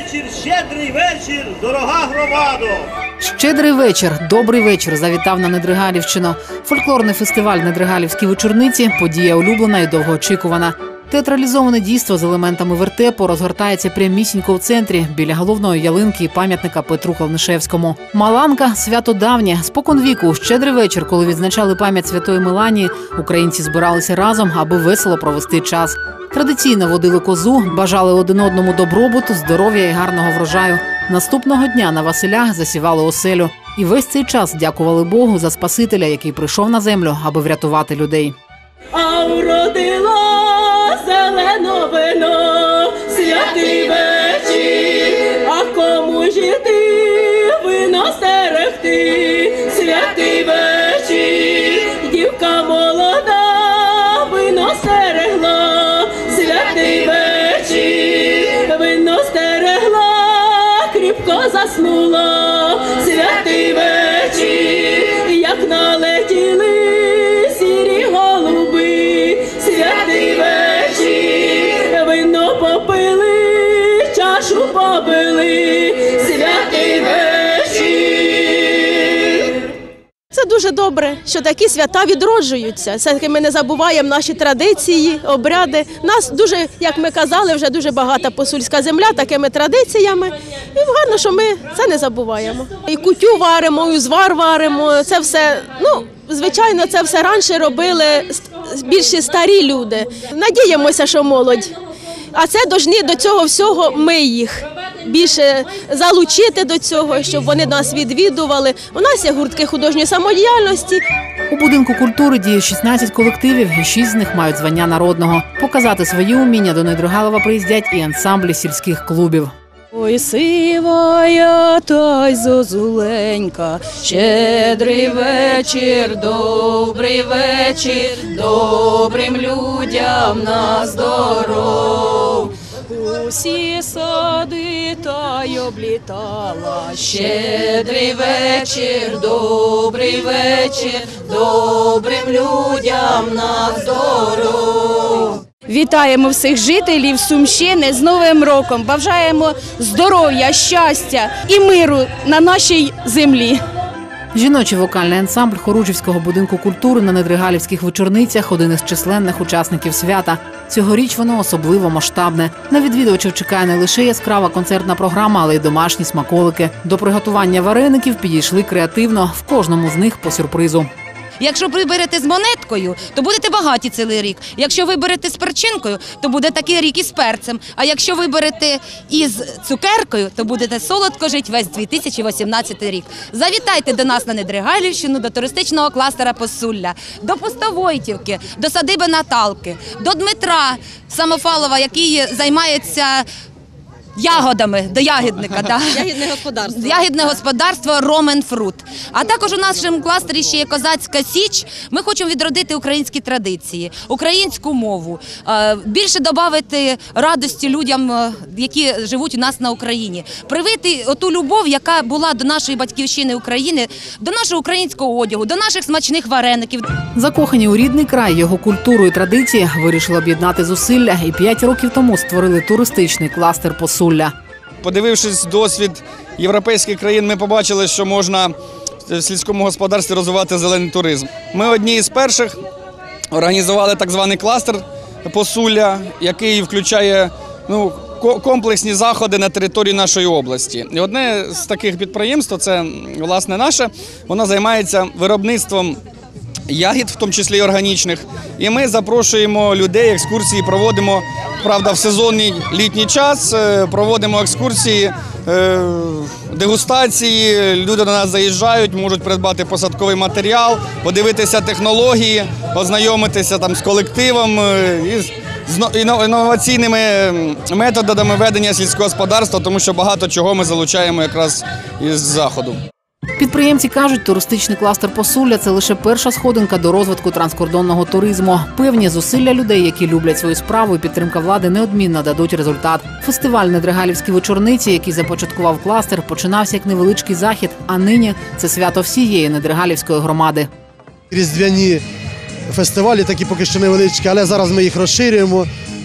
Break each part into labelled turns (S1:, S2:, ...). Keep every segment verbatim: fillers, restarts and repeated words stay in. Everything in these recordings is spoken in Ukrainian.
S1: вечір, щедрий вечір, дорога громадо!
S2: Щедрий вечір, добрий вечір завітав на Недригалівщину. Фольклорний фестиваль «Недригалівські вечорниці» – подія улюблена і довгоочікувана. Театралізоване дійство з елементами вертепу розгортається прямісінько в центрі, біля головної ялинки і пам'ятника Петру Калнишевському. Маланка – свято давнє. Споконвіку, у щедрий вечір, коли відзначали пам'ять святої Меланії, українці збиралися разом, аби весело провести час. Традиційно водили козу, бажали один одному добробуту, здоров'я і гарного врожаю. Наступного дня на Василях засівали оселю. І весь цей час дякували Богу за Спасителя, який прийшов на землю, аби врятувати людей.
S3: А вродила зелено вино, святий вечір, а кому ж іти, вино стерегти, святий вечір, дівка молода, вино стерегла, святий вечір, вино стерегла, кріпко заснула, святий вечір, як налетіли сірі голуби, святий вечір, вино попили, чашу побили, святий вечір. Це дуже добре, що такі свята відроджуються. Все-таки ми не забуваємо наші традиції, обряди. Нас дуже, як ми казали, вже дуже багата посульська земля такими традиціями. І гарно, що ми це не забуваємо. І кутю варимо, і узвар варимо, це все, ну, звичайно, це все раніше робили більше старі люди. Надіємося, що молодь. А це повинні до цього всього ми їх більше залучити до цього, щоб вони нас відвідували. У нас є гуртки художньої самодіяльності.
S2: У будинку культури діє шістнадцять колективів, і шість з них мають звання народного. Показати свої уміння до Недригалова приїздять і ансамблі сільських клубів.
S3: Ой, сивая та й зозуленька, щедрий вечір, добрий вечір, добрим людям на здоров. Усі сади та й облітала, щедрий вечір, добрий вечір, добрим людям на здоров.
S4: Вітаємо всіх жителів Сумщини з Новим роком, бажаємо здоров'я, щастя і миру на нашій землі.
S2: Жіночий вокальний ансамбль Хоружівського будинку культури на Недригалівських вечорницях – один із численних учасників свята. Цьогоріч воно особливо масштабне. На відвідувачів чекає не лише яскрава концертна програма, але й домашні смаколики. До приготування вареників підійшли креативно, в кожному з них по сюрпризу.
S5: Якщо ви берете з монеткою, то будете багаті цілий рік. Якщо ви берете з перчинкою, то буде такий рік із перцем. А якщо ви берете із цукеркою, то будете солодко жити весь дві тисячі вісімнадцятий рік. Завітайте до нас на Недригалівщину, до туристичного кластера Посулля, до Пустовойтівки, до садиби Наталки, до Дмитра Самофалова, який займається ягодами, до ягідника. Да.
S3: Ягідне господарство.
S5: Ягідне господарство «Ромен Фрут». А також у нашому кластері ще є козацька січ. Ми хочемо відродити українські традиції, українську мову, більше додати радості людям, які живуть у нас на Україні. Привити оту любов, яка була до нашої батьківщини України, до нашого українського одягу, до наших смачних вареників.
S2: Закохані у рідний край, його культуру і традиції вирішили об'єднати зусилля і п'ять років тому створили туристичний кластер «Посулля».
S6: Подивившись досвід європейських країн, ми побачили, що можна в сільському господарстві розвивати зелений туризм. Ми одні із перших організували так званий кластер «Посулля», який включає ну, комплексні заходи на території нашої області. І одне з таких підприємств, це власне наше, воно займається виробництвом ягід, в тому числі і органічних. І ми запрошуємо людей, екскурсії проводимо, правда, в сезонний літній час, проводимо екскурсії, дегустації, люди до нас заїжджають, можуть придбати посадковий матеріал, подивитися технології, ознайомитися там з колективом і з інноваційними методами ведення сільського господарства, тому що багато чого ми залучаємо якраз із заходу.
S2: Підприємці кажуть, туристичний кластер «Посулля» – це лише перша сходинка до розвитку транскордонного туризму. Певні зусилля людей, які люблять свою справу, і підтримка влади неодмінно дадуть результат. Фестиваль «Недригалівські вечорниці», який започаткував кластер, починався як невеличкий захід, а нині – це свято всієї Недригалівської громади.
S7: Різдвяні фестивалі такі поки що невеличкі, але зараз ми їх розширюємо.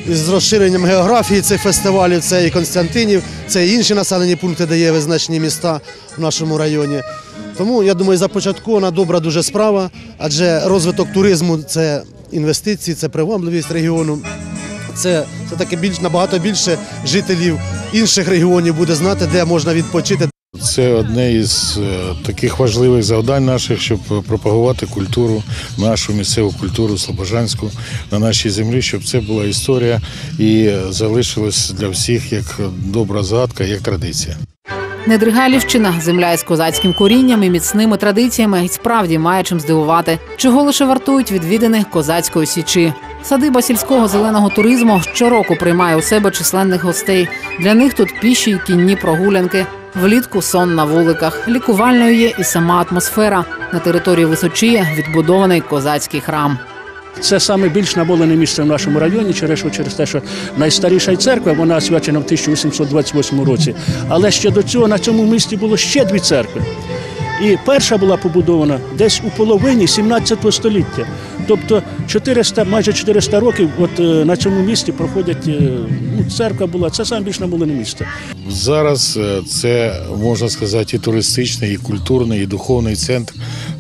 S7: з розширенням географії цих фестивалів, це і Константинів, це і інші населені пункти, де є визначені міста в нашому районі. Тому, я думаю, започаткована добра дуже справа, адже розвиток туризму – це інвестиції, це привабливість регіону. Це все-таки більш, набагато більше жителів інших регіонів буде знати, де можна відпочити.
S8: Це одне із таких важливих завдань наших, щоб пропагувати культуру, нашу місцеву культуру слобожанську на нашій землі, щоб це була історія і залишилось для всіх як добра згадка, як традиція.
S2: Недригалівщина – земля із козацьким корінням і міцними традиціями, і справді має чим здивувати. Чого лише вартують відвідини Козацької Січі. Садиба сільського зеленого туризму щороку приймає у себе численних гостей. Для них тут піші й кінні прогулянки. Влітку сон на вуликах. Лікувальною є і сама атмосфера. На території Височія відбудований козацький храм.
S9: Це найбільш наболене місце в нашому районі, через, через те, що найстаріша церква, вона освячена в тисяча вісімсот двадцять восьмому році. Але ще до цього на цьому місці було ще дві церкви. І перша була побудована десь у половині сімнадцятого століття. Тобто чотириста, майже чотириста років от, на цьому місці проходять, ну, церква була, це найбільш наболене місце.
S8: Зараз це, можна сказати, і туристичний, і культурний, і духовний центр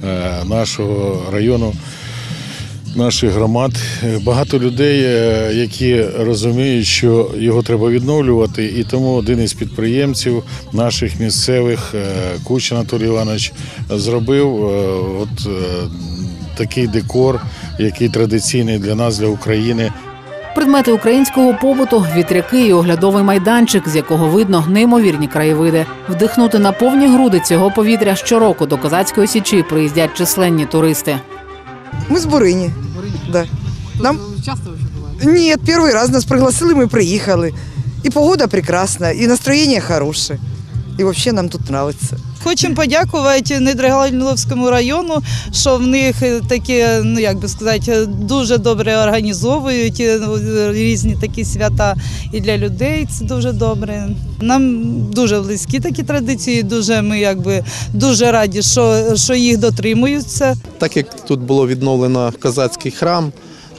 S8: нашого району, наших громад. Багато людей, які розуміють, що його треба відновлювати, і тому один із підприємців наших місцевих, Куч Анатолій Іванович, зробив от такий декор, який традиційний для нас, для України.
S2: Предмети українського побуту – вітряки і оглядовий майданчик, з якого видно неймовірні краєвиди. Вдихнути на повні груди цього повітря щороку до Козацької Січі приїздять численні туристи.
S10: Ми з Бурині. Да. Нам... Часто ви буваєте? Ні, перший раз нас пригласили, ми приїхали. І погода прекрасна, і настроєння хороше. І взагалі нам тут подобається.
S11: Хочемо подякувати Недригалівському району, що в них такі, ну як би сказати, дуже добре організовують різні такі свята і для людей це дуже добре. Нам дуже близькі такі традиції, дуже ми якби дуже раді, що, що їх дотримуються.
S12: Так як тут було відновлено козацький храм,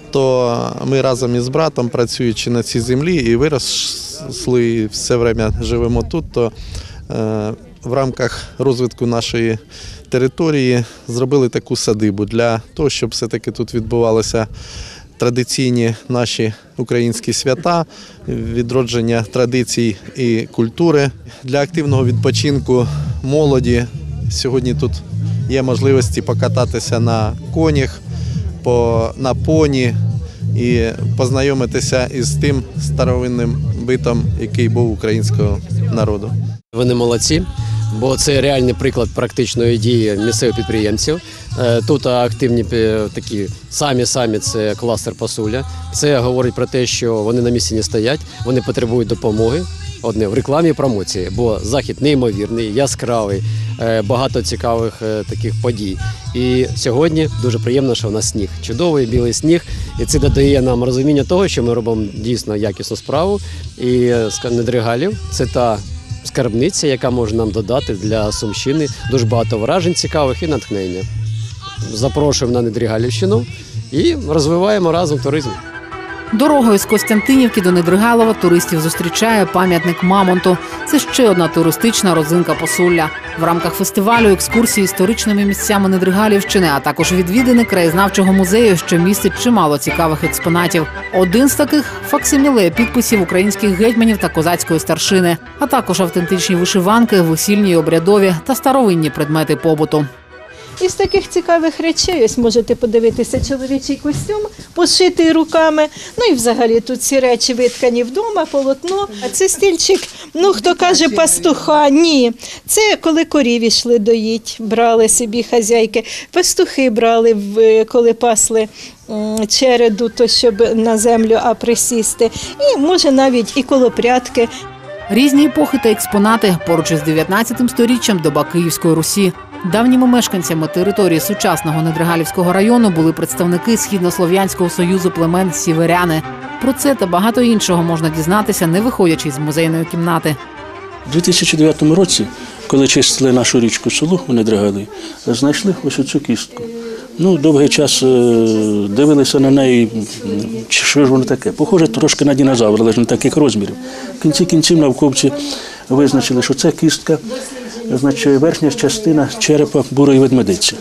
S12: то ми разом із братом, працюючи на цій землі і виросли, і все время живемо тут, то е, в рамках розвитку нашої території зробили таку садибу для того, щоб все-таки тут відбувалися традиційні наші українські свята, відродження традицій і культури. Для активного відпочинку молоді сьогодні тут є можливості покататися на конях, по, на поні і познайомитися із тим старовинним битом, який був українського народу.
S13: Вони молодці, бо це реальний приклад практичної дії місцевих підприємців. Тут активні такі самі-самі це кластер «Пасуля». Це говорить про те, що вони на місці не стоять, вони потребують допомоги. Одне в рекламі і промоції, бо захід неймовірний, яскравий, багато цікавих таких подій. І сьогодні дуже приємно, що в нас сніг. Чудовий білий сніг. І це додає нам розуміння того, що ми робимо дійсно якісну справу. І Недригалів – це та скарбниця, яка може нам додати для Сумщини дуже багато вражень цікавих і натхнення. Запрошуємо на Недригалівщину і розвиваємо разом туризм.
S2: Дорогою з Костянтинівки до Недригалова туристів зустрічає пам'ятник Мамонту. Це ще одна туристична родзинка Посулля. В рамках фестивалю екскурсії історичними місцями Недригалівщини, а також відвідини краєзнавчого музею, що містить чимало цікавих експонатів. Один з таких – факсиміле підписів українських гетьманів та козацької старшини, а також автентичні вишиванки, весільні й обрядові та старовинні предмети побуту.
S14: Із таких цікавих речей, ось можете подивитися, чоловічий костюм, пошитий руками. Ну і взагалі тут ці речі виткані вдома, полотно. А це стільчик, ну хто каже пастуха, ні. Це коли корів йшли доїть, брали собі хазяйки. Пастухи брали, коли пасли череду, то щоб на землю а присісти. І може навіть і колопрядки.
S2: Різні епохи та експонати поруч із дев'ятнадцятим сторіччям доба Київської Русі. Давніми мешканцями території сучасного Недригалівського району були представники Східнослов'янського союзу племен сіверяни. Про це та багато іншого можна дізнатися, не виходячи з музейної кімнати.
S9: У дві тисячі дев'ятому році, коли чистили нашу річку Солу у Недригалі, знайшли ось оцю кістку. Ну, довгий час е, дивилися на неї, чи що ж воно таке. Похоже трошки на динозавра, але ж не таких розмірів. В кінці кінців науковці визначили, що це кістка, значить верхня частина черепа бурої ведмедиці,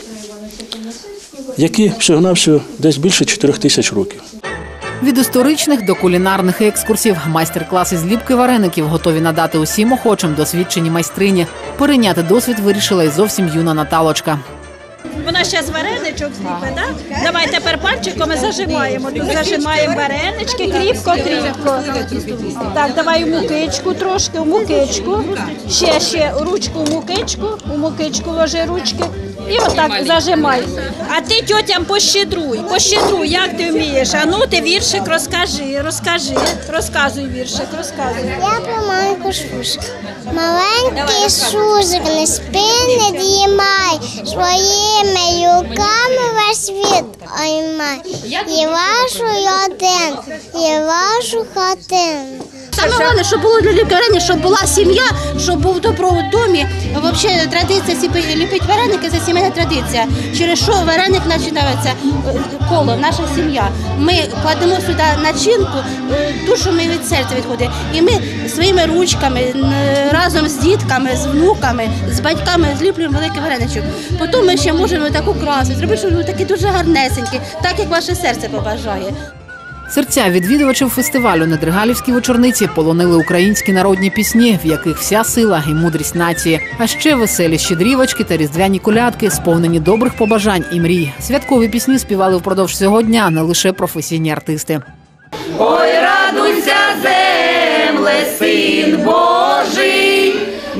S9: які всього-навсього десь більше чотирьох тисяч років.
S2: Від історичних до кулінарних екскурсів, майстер-класи з ліпки вареників готові надати усім охочим досвідчені майстрині. Перейняти досвід вирішила і зовсім юна Наталочка.
S15: Вона ще з вареничок зліпить, так? Давай тепер пальчиком ми зажимаємо. Тут зажимаємо варенички, кріпко, кріпко. Так, давай у мукичку трошки, у мукичку. Ще, ще ручку у мукичку, у мукичку ложи ручки. І отак зажимай. А ти тьотям пощедруй, пощедруй, як ти вмієш. А ну ти віршик розкажи, розкажи, розказуй віршик, розказуй.
S16: Я про маленьку шушку. Маленький шужик, не спи, не дрімай, своїми руками весь світ оймай. І вашу родину, і вашу хатину.
S17: Саме головне, щоб було для лікарні, щоб була сім'я, щоб був добро в домі. Взагалі традиція ліпити вареники – це сімейна традиція. Через що вареник починається коло, наша сім'я. Ми кладемо сюди начинку, душу ми від серця відходить. І ми своїми ручками, разом з дітками, з внуками, з батьками зліплюємо великий вареничок. Потім ми ще можемо таку красу зробити, щоб він такий дуже гарнесенький, так як ваше серце побажає.
S2: Серця відвідувачів фестивалю «Недригалівські вечорниці» полонили українські народні пісні, в яких вся сила і мудрість нації. А ще веселі щедрівочки та різдвяні колядки, сповнені добрих побажань і мрій. Святкові пісні співали впродовж цього дня не лише професійні артисти.
S18: Ой, радуйся, земле, Син Божий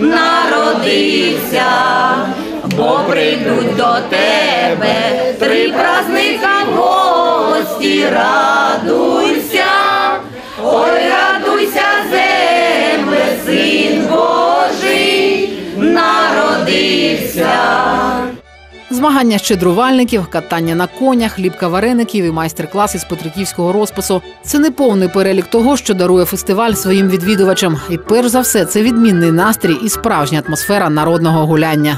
S18: народився, бо прийдуть до тебе три праздника в гості, радуйся, ой, радуйся, земле, Син Божий народився.
S2: Змагання щедрувальників, катання на конях, ліпка вареників і майстер-класи з петриківського розпису – це не повний перелік того, що дарує фестиваль своїм відвідувачам. І перш за все, це відмінний настрій і справжня атмосфера народного гуляння.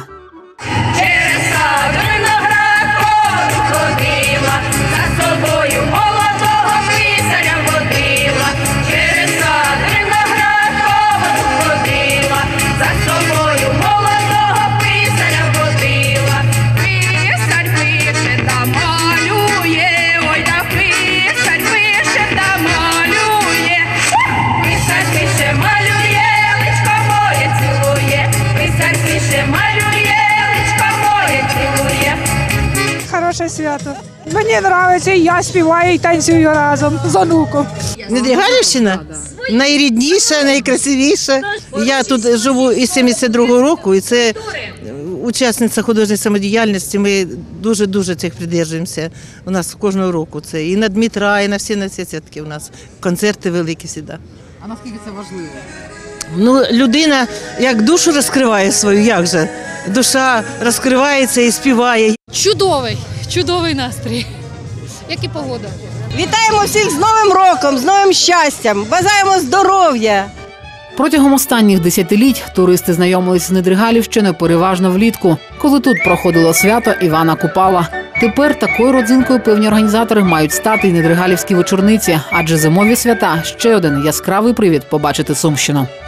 S19: Хороше свято. Мені подобається, і я співаю, і танцюю разом з онуком.
S20: Недригалівщина найрідніша, найкрасивіша. Я тут живу із сімдесят другого року, і це учасниця художньої самодіяльності. Ми дуже-дуже цих придержуємося. У нас кожного року це і на Дмитра, і на всі на всі святки у нас. Концерти великі завжди.
S2: А наскільки це важливо?
S20: Ну, людина як душу розкриває свою, як же? Душа розкривається і співає.
S21: Чудовий, чудовий настрій, як і погода.
S22: Вітаємо всіх з Новим роком, з новим щастям, бажаємо здоров'я.
S2: Протягом останніх десятиліть туристи знайомились з Недригалівщиною переважно влітку, коли тут проходило свято Івана Купала. Тепер такою родзинкою певні організатори мають стати й недригалівські вечорниці, адже зимові свята – ще один яскравий привід побачити Сумщину.